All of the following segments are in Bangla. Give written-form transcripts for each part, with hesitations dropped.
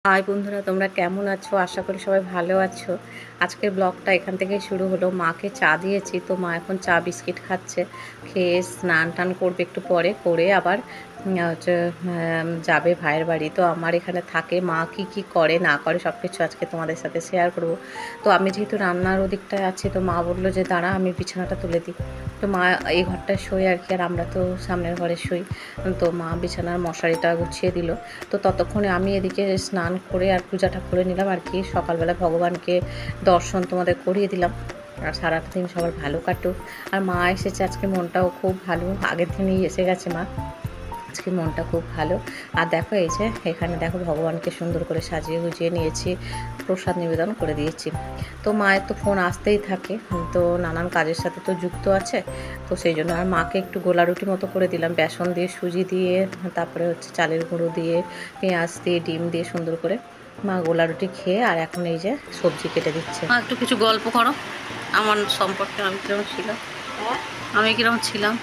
হাই বন্ধুরা, তোমরা কেমন আছো? আশা করি সবাই ভালো আছো। আজকের ব্লগটা এখান থেকেই শুরু হলো। মাকে চা দিয়েছি, তো মা এখন চা বিস্কিট খাচ্ছে। খেয়ে স্নান টান করবে একটু পরে, করে আবার হচ্ছে যাবে ভাইয়ের বাড়ি। তো আমার এখানে থাকে, মা কি কি করে না করে সব কিছু আজকে তোমাদের সাথে শেয়ার করব। তো আমি যেহেতু রান্নার ওদিকটায় আছি, তো মা বললো যে দাঁড়া আমি বিছানাটা তুলে দিই। তো মা এই ঘরটায় শোয় আর কি, আর আমরা তো সামনের ঘরে শুই। তো মা বিছানার মশারিটা গুছিয়ে দিল। তো ততক্ষণে আমি এদিকে স্নান করে আর পূজাটা করে নিলাম আর কি। সকালবেলা ভগবানকে দর্শন তোমাদের করিয়ে দিলাম। আর সারাটা দিন সবার ভালো কাটুক। আর মা এসেছে আজকে, মনটাও খুব ভালো। আগের দিনেই এসে গেছে মা, আজকে মনটা খুব ভালো। আর দেখো এই যে এখানে দেখো ভগবানকে সুন্দর করে সাজিয়ে গুজিয়ে নিয়েছি, প্রসাদ নিবেদন করে দিয়েছি। তো মায়ের তো ফোন আসতেই থাকে, তো নানান কাজের সাথে তো যুক্ত আছে। তো সেই জন্য আর মাকে একটু গোলা রুটি মতো করে দিলাম, বেসন দিয়ে সুজি দিয়ে, তারপরে হচ্ছে চালের গুঁড়ো দিয়ে, পেঁয়াজ দিয়ে, ডিম দিয়ে সুন্দর করে। মা গোলা রুটি খেয়ে আর এখন এই যে সবজি কেটে দিচ্ছে। মা একটু কিছু গল্প করো আমার সম্পর্কে, আমি কিরকম ছিলাম। আমি কিরকম ছিলাম।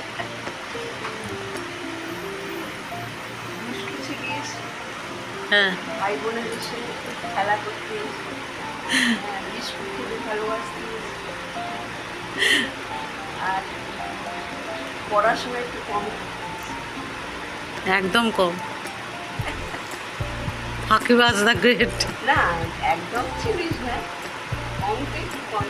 হ্যাঁ, ভাই বোনের সঙ্গে খেলা করতে, বিস্কুট খেতে ভালোবাসতে, আর পড়াশোনা একটু কম, একদম কম। ফাঁকিবাজ দ্য গ্রেট। না, একদম ছিলিস না, অঙ্ক একটু কম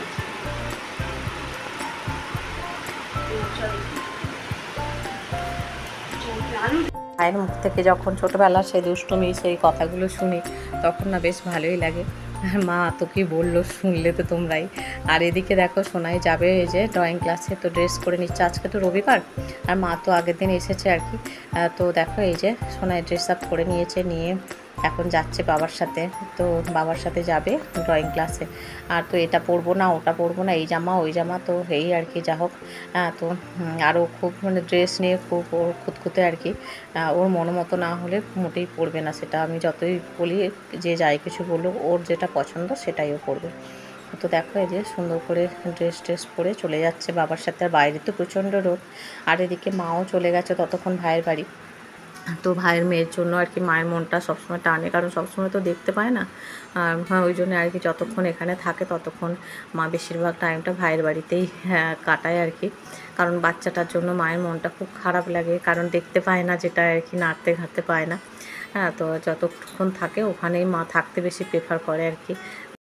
মায়ের মুখ থেকে যখন ছোটোবেলা সেই দুষ্টুমি সেই কথাগুলো শুনি, তখন না বেশ ভালোই লাগে। মা তো কি বললো শুনলে তো তোমরাই। আর এদিকে দেখো সোনাই যাবে এই যে ড্রয়িং ক্লাসে, তো ড্রেস করে নিচ্ছে। আজকে তো রবিবার, আর মা তো আগের দিন এসেছে আর কি। তো দেখো এই যে সোনাই ড্রেস আপ করে নিয়েছে, নিয়ে এখন যাচ্ছে বাবার সাথে। তো বাবার সাথে যাবে ড্রয়িং ক্লাসে। আর তো এটা পরবো না, ওটা পরবো না, এই জামা ওই জামা, তো এই আর কি। যা হোক, তো আরও খুব মানে ড্রেস নিয়ে খুব ওর খুঁতখুঁতে আর কি। ওর মতো না হলে মোটেই পরবে না, সেটা আমি যতই বলি, যে যাই কিছু বলুক, ওর যেটা পছন্দ সেটাই ও পরবে। তো দেখো এই যে সুন্দর করে ড্রেস পরে চলে যাচ্ছে বাবার সাথে। আর বাইরে তো প্রচণ্ড রোদ। আর এদিকে মাও চলে গেছে ততক্ষণ ভাইয়ের বাড়ি। তো ভাইয়ের মেয়ের জন্য আর কি মায়ের মনটা সবসময় টানে, কারণ সবসময় তো দেখতে পায় না। আর ওই জন্য আর কি যতক্ষণ এখানে থাকে ততক্ষণ মা বেশিরভাগ টাইমটা ভাইয়ের বাড়িতেই কাটায় আর কি। কারণ বাচ্চাটার জন্য মায়ের মনটা খুব খারাপ লাগে, কারণ দেখতে পায় না, যেটা আর কি নাড়তে ঘাড়তে পায় না। হ্যাঁ, তো যতক্ষণ থাকে ওখানেই মা থাকতে বেশি প্রেফার করে আর কি।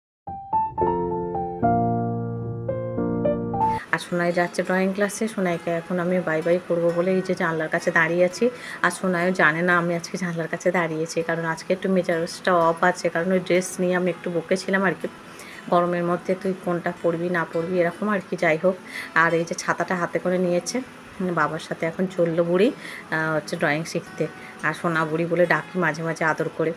আর সোনাই যাচ্ছে ড্রয়িং ক্লাসে। সোনাইকে এখন আমি বাই বাই করবো বলে এই যে জানলার কাছে দাঁড়িয়ে আছি। আর সোনাইও জানে না আমি আজকে জানলার কাছে দাঁড়িয়েছি, কারণ আজকে একটু মেজাজটা অফ আছে, কারণ ওই ড্রেস নিয়ে আমি একটু বকেছিলাম আর কি। গরমের মধ্যে তুই কোনটা পরবি না পরবি এরকম আর কি। যাই হোক, আর এই যে ছাতাটা হাতে করে নিয়েছে, বাবার সাথে এখন চললো বুড়ি হচ্ছে ড্রয়িং শিখতে। আর সোনা বুড়ি বলে ডাকি মাঝে মাঝে আদর করে।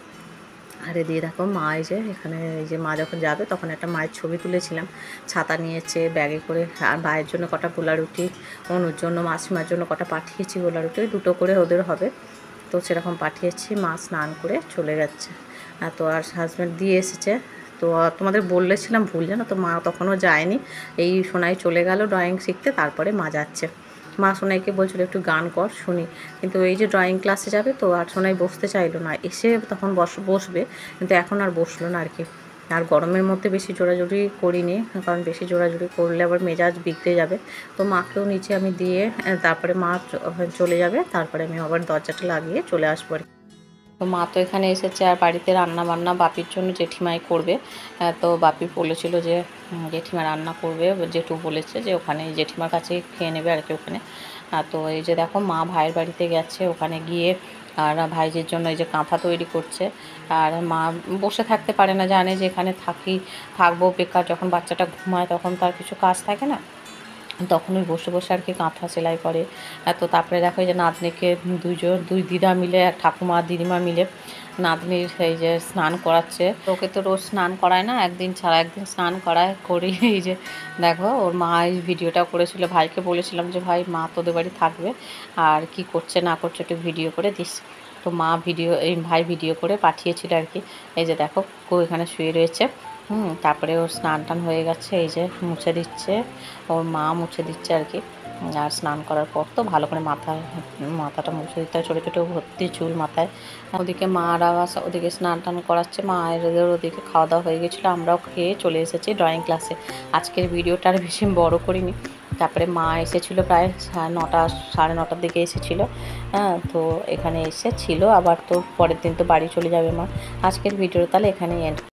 আর এদিকে দেখো মা এই যে এখানে, এই যে মা যখন যাবে তখন একটা মায়ের ছবি তুলেছিলাম। ছাতা নিয়েছে ব্যাগে করে। আর ভাইয়ের জন্য কটা গোলা রুটি, অনুর জন্য, মাসিমার জন্য কটা পাঠিয়েছি গোলা রুটি, দুটো করে ওদের হবে। তো সেরকম পাঠিয়েছি। মা স্নান করে চলে যাচ্ছে। তো আর হাজব্যান্ড দিয়ে এসেছে। তো তোমাদের বলেছিলাম ভুল, জানো তো, মা তখনও যায়নি। এই সোনাই চলে গেল ড্রয়িং শিখতে, তারপরে মা যাচ্ছে। মা সোনাইকে বলছিল একটু গান কর শুনি, কিন্তু এই যে ড্রয়িং ক্লাসে যাবে তো আর সোনাই বসতে চাইলো না। এসে তখন বসবে, কিন্তু এখন আর বসলো না আর কি। আর গরমের মধ্যে বেশি জোরাজুরি করিনি, কারণ বেশি জোরাজুরি করলে আবার মেজাজ বিগড়ে যাবে। তো মাকেও নিচে আমি দিয়ে তারপরে মা চলে যাবে, তারপরে আমি আবার দরজাটা লাগিয়ে চলে আসবো আর কি। তো মা তো এখানে এসেছে, আর বাড়িতে রান্না বান্না বাপির জন্য জেঠিমাই করবে। তো বাপি বলেছিল যে জেঠিমা রান্না করবে, জেঠু বলেছে যে ওখানে জেঠিমার কাছেই খেয়ে নেবে আর কি ওখানে। তো এই যে দেখো মা ভাইয়ের বাড়িতে গেছে, ওখানে গিয়ে আর ভাইজির জন্য এই যে কাঁথা তৈরি করছে। আর মা বসে থাকতে পারে না, জানে যে এখানে থাকবো বেকার, যখন বাচ্চাটা ঘুমায় তখন তার কিছু কাজ থাকে না, তখনই বসে বসে আর কি কাঁথা সেলাই করে। তো তারপরে দেখো এই যে নাতনিকে দুই দিদা মিলে, এক ঠাকুমা দিদিমা মিলে নাতনির এই যে স্নান করাচ্ছে। ওকে তো রোজ স্নান করায় না, একদিন ছাড়া একদিন স্নান করায় করি। এই যে দেখো ওর মা এই ভিডিওটা করেছিল, ভাইকে বলেছিলাম যে ভাই মা তোদের বাড়ি থাকবে, আর কি করছে না করছে একটু ভিডিও করে দিস। তো মা ভাই ভিডিও করে পাঠিয়েছিল আর কি। এই যে দেখো এখানে শুয়ে রয়েছে। তারপরে ওর স্নান টান হয়ে গেছে, এই যে মুছে দিচ্ছে, ওর মা মুছে দিচ্ছে আর কি। আর স্নান করার পর তো ভালো করে মাথাটা মুছে দিতে হয়, ছোটো ছোটো ভর্তি চুল মাথায়। ওদিকে মারা ওদিকে স্নান টান করাচ্ছে, মায়েদের ওদিকে খাওয়া দাওয়া হয়ে গেছিলো, আমরাও খেয়ে চলে এসেছি ড্রয়িং ক্লাসে। আজকের ভিডিওটা আর বেশি বড় করিনি। তারপরে মা এসেছিলো প্রায় 9টা 9:30টার দিকে এসেছিলো। হ্যাঁ, তো এখানে এসেছিলো, আবার তো পরের দিন তো বাড়ি চলে যাবে মা। আজকের ভিডিও তাহলে এখানেই এন্ড।